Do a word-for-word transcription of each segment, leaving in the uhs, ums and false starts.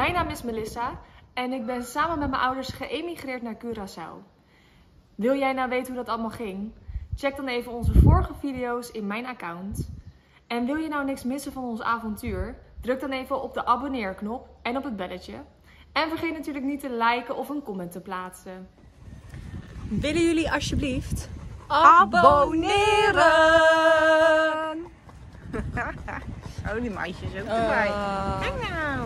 Mijn naam is Melissa en ik ben samen met mijn ouders geëmigreerd naar Curaçao. Wil jij nou weten hoe dat allemaal ging? Check dan even onze vorige video's in mijn account. En wil je nou niks missen van ons avontuur? Druk dan even op de abonneerknop en op het belletje. En vergeet natuurlijk niet te liken of een comment te plaatsen. Willen jullie alsjeblieft abonneren? Oh, die meisjes ook erbij. Uh... Kijk nou.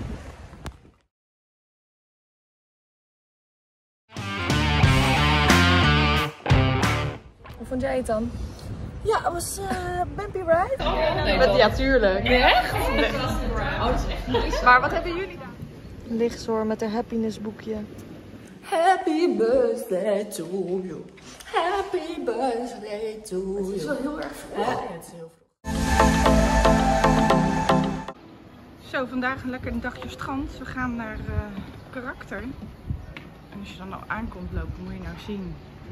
Hoe vond jij het dan? Ja, het was uh, bumpy ride. Oh, nee, ja, tuurlijk. Nee, echt? Nee. Oh, dat is echt nice. Maar wat hebben jullie dan? Lichtzoor met haar happiness boekje. Happy birthday to you. Happy birthday to you. Het is wel heel erg vroeg. Ja, het is heel vroeg. Zo, vandaag een lekker dagje strand. We gaan naar uh, Karakter. En als je dan nou aankomt lopen, moet je nou zien.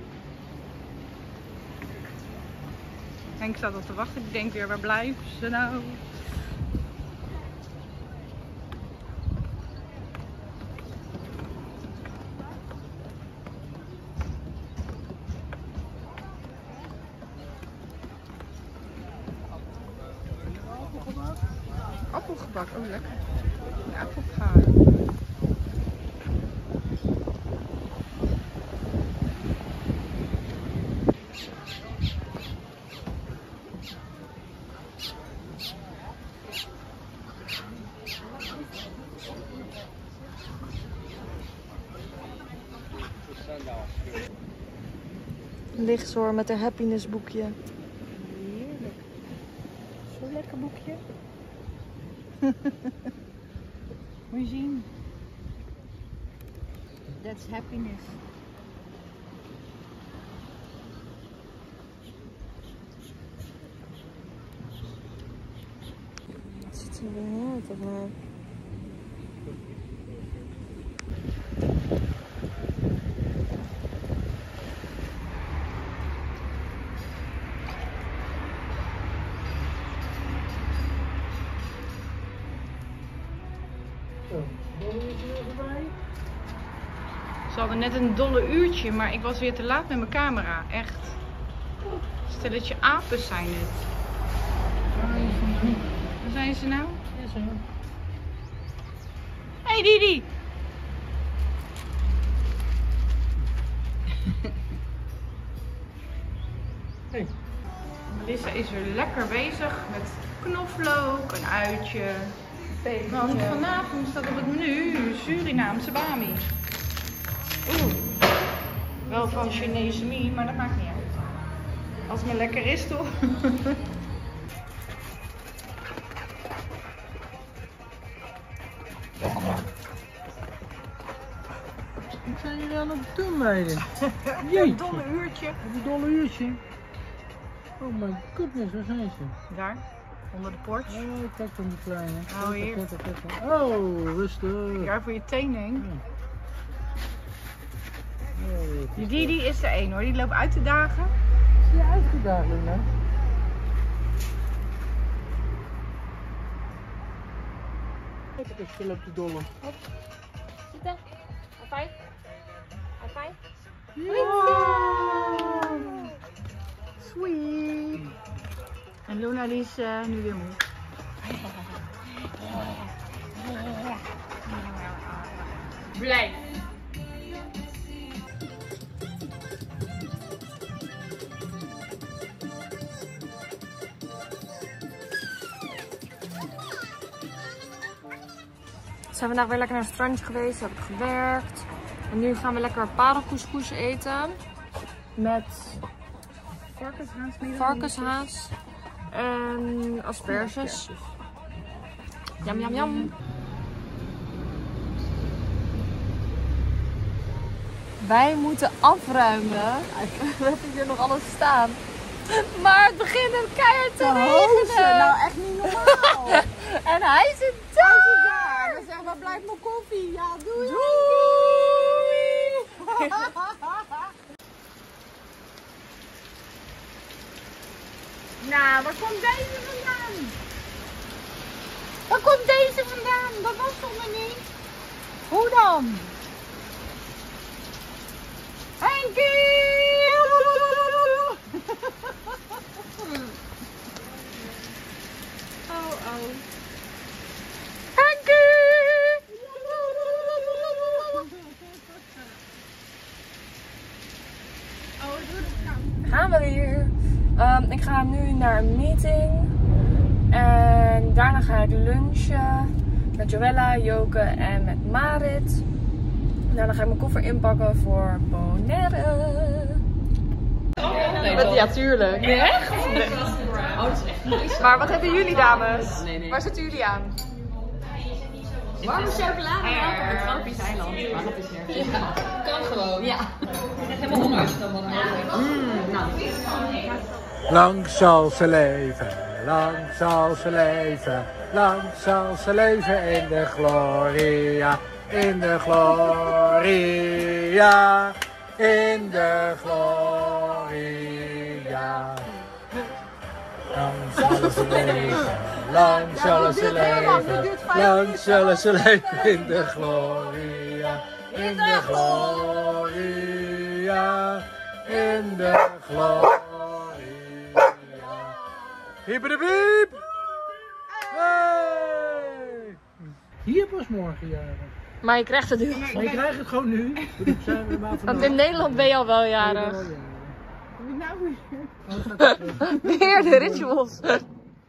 Henk staat al te wachten. Die denkt weer, waar blijven ze nou? Appelgebak, oh lekker. Ja, appelgaar. Lichtzoor met haar happiness boekje. Heerlijk. Zo'n lekker boekje. Moet je zien. That's happiness. Het ziet er weer uit, of maar. Ze hadden net een dolle uurtje, maar ik was weer te laat met mijn camera. Echt. Stelletje apen zijn het. Waar zijn ze nou? Hé hey, Didi! Hey. Melissa is weer lekker bezig met knoflook, een uitje. Want vanavond staat op het menu Surinaamse bami. Oeh, wel van Chinese mie, maar dat maakt niet uit. Als het maar lekker is, toch? Wat zijn jullie aan het doen, meiden? Een dolle uurtje. Een dolle uurtje. Oh my goodness, waar zijn ze? Daar, onder de porch. Oh, kijk dan die kleine. Oh, hier. Kijk, kijk, kijk, kijk. Oh, rustig. Ja, voor je tenen, Henk. Ja. Nee, Die Didi is er één hoor, die loopt uit te dagen. Zie je uitgedaagd, Luna? Kijk eens, je loopt te dollen. Zitten. High five. High five. Wow. Sweet. En Luna die is uh, nu weer moe. Blijf. We zijn vandaag weer lekker naar het strandje geweest, heb ik gewerkt. En nu gaan we lekker parelcouscous eten. Met Varkenshaas. varkenshaas en asperges. Jam, jam, jam. Wij moeten afruimen. We hebben hier nog alles staan. Maar het begint een keihard te regenen. Nou, echt niet normaal. En hij zit daar. Dan zeg maar, blijf mijn koffie. Ja, doei. Doei. Nou, waar komt deze vandaan? Waar komt deze vandaan? Dat was toch nog niet? Hoe dan? Henkie! Oh, oh. Henkie! Oh, ik doe het nou. Gaan we weer. Um, ik ga nu naar een meeting. En daarna ga ik lunchen met Joella, Joke en met Marit. Daarna ga ik mijn koffer inpakken voor Bonaire. Met, ja, tuurlijk. Nee, echt? Nee. Oh, dat is echt nice. Maar wat hebben jullie, dames? Nee, nee. Waar zitten jullie aan? Warme chocolade en het tropisch eiland. Maar dat is nergens. Ja, kan gewoon. Ja. Ik krijg helemaal honger. Mm, nou. Lang zal ze leven, lang zal ze leven, lang zal ze leven in de gloria, in de gloria, in de gloria. Lang zullen ze leven, lang zullen ze leven, lang zullen ze leven in de gloria, in de gloria, in de gloria. Hiep de piep! Hey! Hier pas morgen jarig. Maar je krijgt het nu. Maar je krijgt het gewoon nu. Zijn we maar Want in Nederland ben je al wel jarig. Nou, Weer de rituals. oh,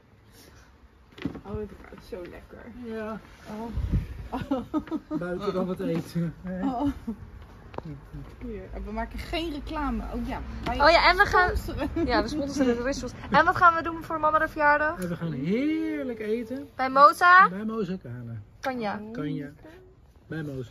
het ruikt zo lekker. Ja. Oh. Buiten dan wat eten. Oh. Hier, we maken geen reclame. Oh ja. Oh ja, en we gaan. Ja, we sponsoren de rituals. En wat gaan we doen voor mama de verjaardag? En we gaan heerlijk eten. Bij Moza? Bij Moza Kana. Kanja. Kanja. Bij Moza.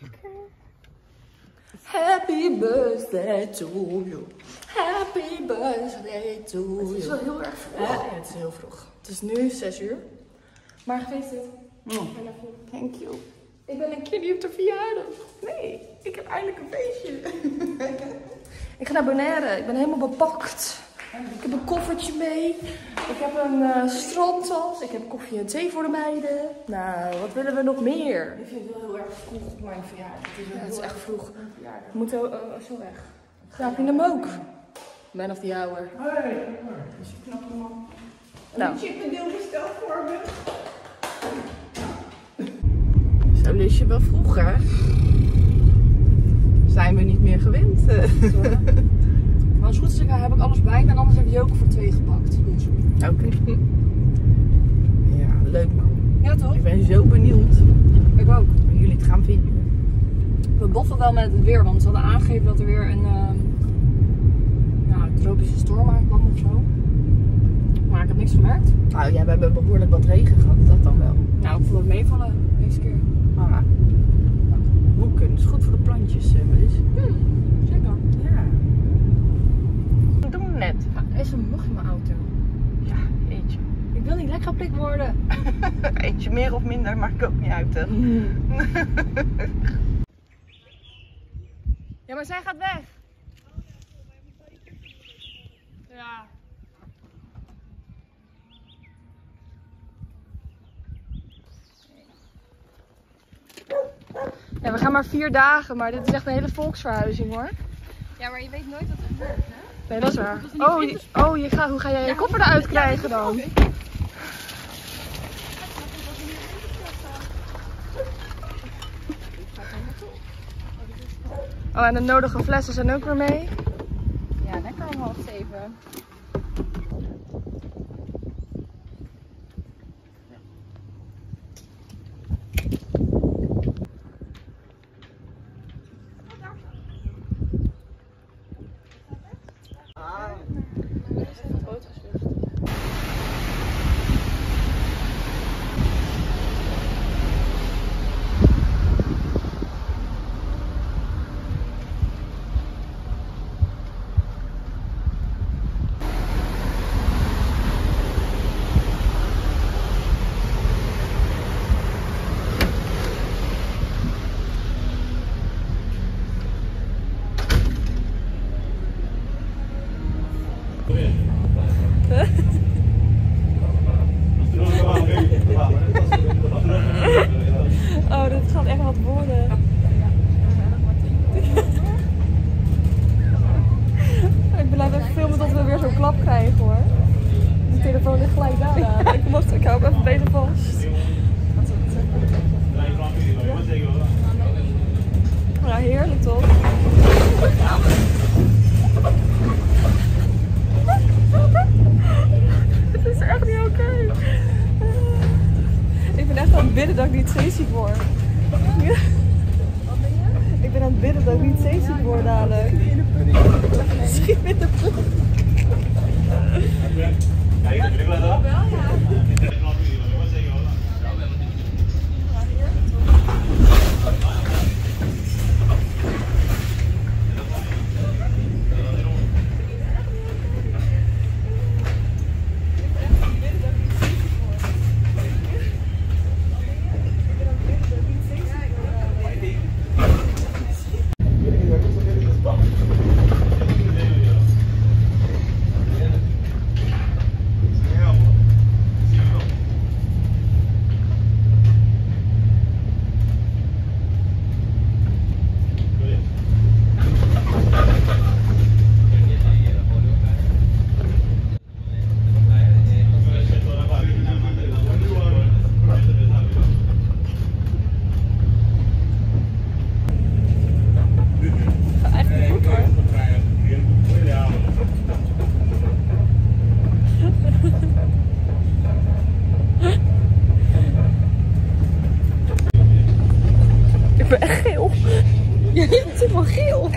Happy birthday to you. Happy birthday to you. Het is wel heel erg vroeg. Ja, het is heel vroeg. Het is nu zes uur. Maar gefeliciteerd. Oh. Thank you. Ik ben een keer niet op de verjaardag. Nee, ik heb eindelijk een feestje. Ik ga naar Bonaire. Ik ben helemaal bepakt. Ik heb een koffertje mee. Ik heb een uh, strandtas. Ik heb koffie en thee voor de meiden. Nou, wat willen we nog meer? Ik vind het wel heel erg vroeg op mijn verjaardag. Het is, ja, het is echt vroeg. We moeten uh, zo weg. Slaap in de mook. Man of the hour. Hey, Dus een knappe man. Nou. Een chippendeel besteld voor me. Zo lust je wel vroeger. Zijn we niet meer gewend. Maar als het goed is, heb ik alles bij en anders heb ik Joke voor twee gepakt. Oké. Okay. Ja, leuk man. Ja toch? Ik ben zo benieuwd Ik ook. hoe jullie het gaan vinden. We boffen wel met het weer, want ze hadden aangegeven dat er weer een uh, ja, tropische storm aankwam of zo. Maar ik heb niks gemerkt. Nou ja, we hebben behoorlijk wat regen gehad, dat dan wel. Nou, ik vond het meevallen deze keer. Maar moeken is goed voor de plantjes, Melis. Hmm, zeker. Ja. We doen het net. Ja, er is een mug in mijn auto. Ja, eentje. Ik wil niet lekker geprikt worden. Eentje meer of minder maakt ook niet uit, hè. Ja, maar zij gaat weg. Ja. Ja, we gaan maar vier dagen, maar dit is echt een hele volksverhuizing hoor. Ja, maar je weet nooit wat er gebeurt, hè? Nee, dat is waar. Oh, je, oh je gaat, hoe ga jij je koffer eruit krijgen dan? Oh, en de nodige flessen zijn ook weer mee. Ja, lekker om half zeven. Oh, dit gaat echt wat worden. Ik blijf even filmen tot we weer zo'n klap krijgen hoor. De telefoon ligt gelijk daar aan. Ik, mocht, ik hou hem even beter vast. Nou, heerlijk toch? Het is echt niet oké. Okay. Ik ben echt aan het bidden dat ik niet zeeziek word. Ik ben aan het bidden dat ik niet zeeziek word dadelijk. Schiet met de poep. Kijk, dat wil ik wel wel. Ik ben echt geel. Ja, je bent helemaal geel.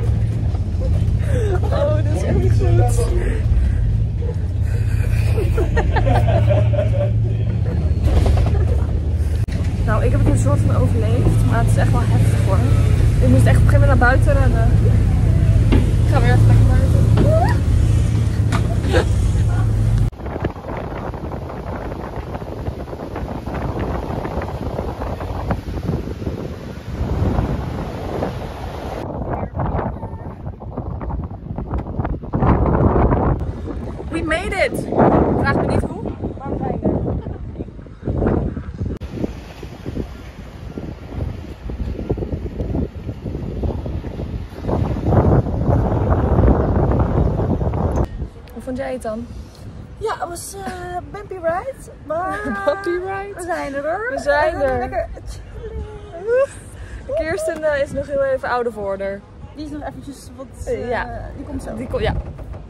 Oh, dat is echt niet goed. Nou, ik heb het een soort van overleefd, maar het is echt wel heftig hoor. Ik moest echt op een gegeven moment naar buiten rennen. Ik ga weer even lekker buiten. We made it! Vraag me niet hoe, maar we zijn er. Hoe vond jij het dan? Ja, het was uh, bumpy ride, maar Bumpy ride? we zijn er hoor. We zijn er. Lekker. Kirsten uh, is nog heel even ouder voor haar. Die is nog eventjes wat, uh, Ja. die komt zo. Die ko- ja.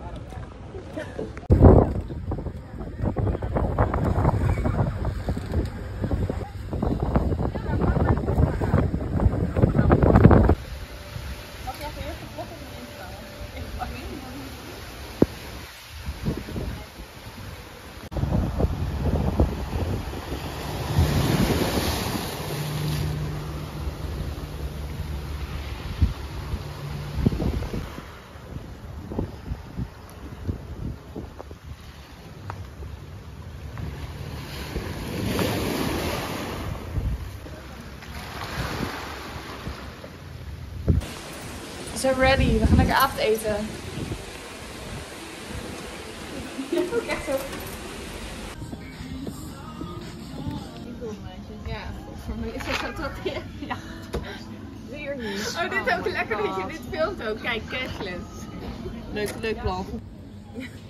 We zijn ready, we gaan lekker avondeten. Ja, ook echt zo. Ja, voor mij is dat zo tot ja. Weer niet. Oh, dit is ook lekker dat je dit filmt ook. Kijk, cashless. Leuk, leuk plan.